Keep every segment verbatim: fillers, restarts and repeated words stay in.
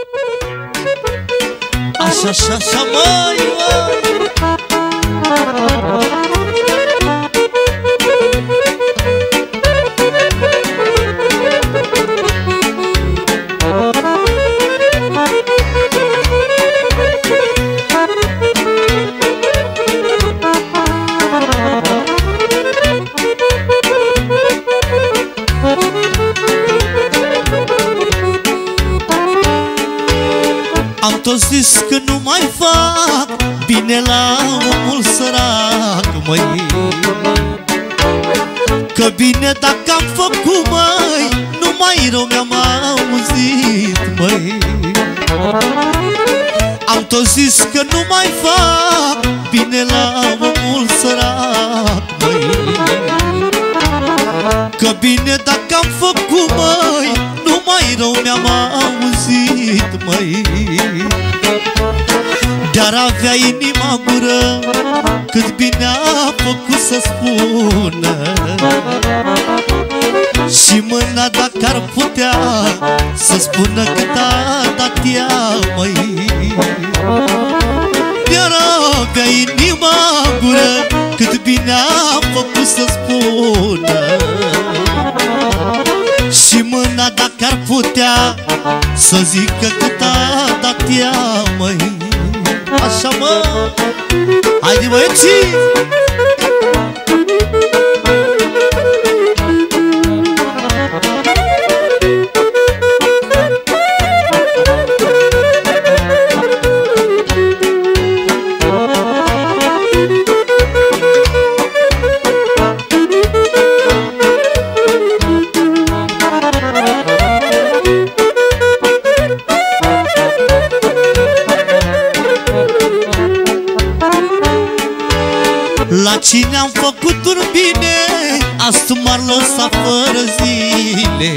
Așa, așa, așa, măi, măi. Am tot zis că nu mai fac bine la omul sărac, măi, că bine dacă am făcut, măi, numai rău mi-am auzit, măi. Am tot zis că nu mai fac bine la omul sărac, măi, că bine dacă am făcut, măi, numai rău mi-am auzit, măi. De-ar avea inima gură, cât bine a făcut să spună, și mâna dacă ar putea să spună cât a dat ea, măi. De-ar avea inima gură, cât bine a făcut să spună, și mâna dacă ar putea să zică cât a dat ea, măi. Așa, mă, haide, băieții! La cine am făcut un bine, azi m-ar lăsa fără zile,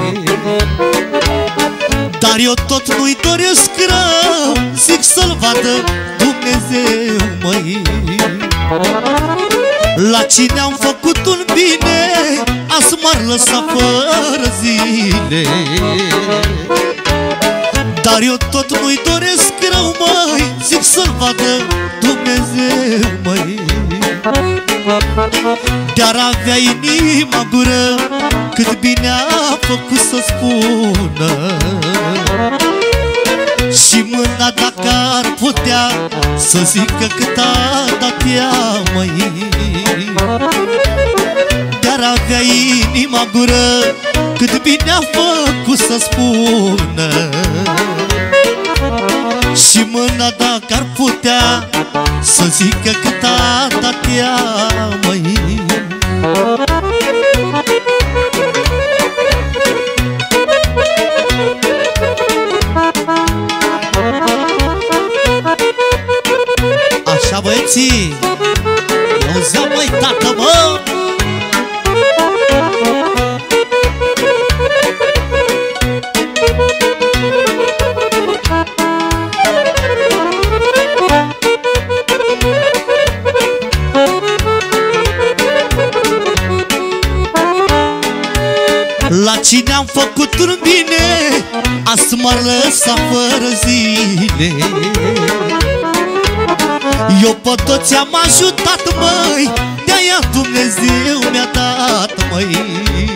dar eu tot nu-i doresc rău, zic să-l vadă Dumnezeu, măi. La cine am făcut un bine, azi m-ar lăsa fără zile, dar eu tot nu-i doresc rău, măi, zic să-l vadă Dumnezeu, măi. De-ar avea inima gură, cât bine a făcut să spună, și mâna dacă ar putea să zică cât a dat ea, măi. De-ar avea inima gură, cât bine a făcut să spună, și mâna dacă ar putea să zică cât a dat ea, măi. Așa, băieții, auzeam, măi, tată, mă! La cine am făcut un bine, azi m-ar lăsa fără zile, eu pe toți am ajutat, măi, de-aia Dumnezeu mi-a dat, măi.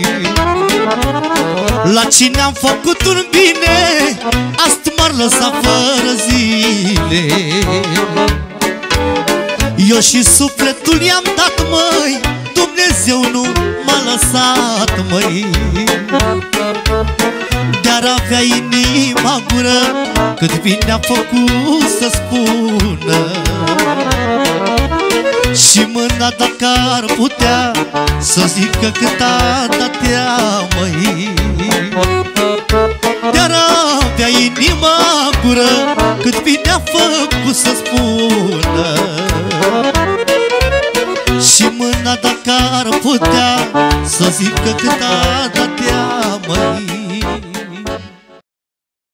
La cine am făcut un bine, azi m-ar lăsa fără zile, eu și sufletul i-am dat, măi, Dumnezeu nu m-a lăsat, măi. De-ar avea inima gură, cât bine a făcut să spună, și mâna dacă ar putea să zică cât a dat ea, măi. De-ar avea inima gură, cât bine a făcut să spună, și mâna dacă ar putea să zică cât a